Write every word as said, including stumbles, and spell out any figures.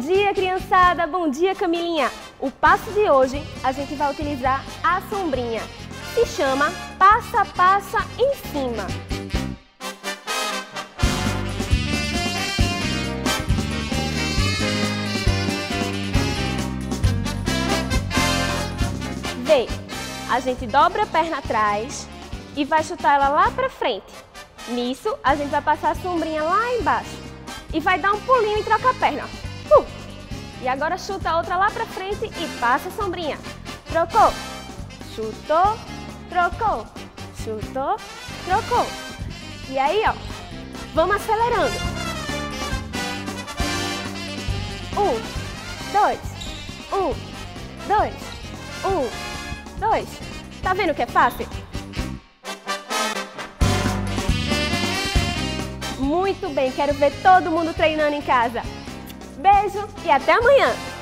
dia, criançada! Bom dia, Camilinha! O passo de hoje a gente vai utilizar a sombrinha. Se chama Passa, Passa em Cima. Vê, a gente dobra a perna atrás e vai chutar ela lá pra frente. Nisso, a gente vai passar a sombrinha lá embaixo e vai dar um pulinho e troca a perna. Uh! E agora chuta a outra lá pra frente e passa a sombrinha. Trocou, chutou, trocou, chutou, trocou. E aí, ó, vamos acelerando. Um, dois, um, dois, um, dois. Tá vendo que é fácil? Muito bem, quero ver todo mundo treinando em casa. Beijo e até amanhã!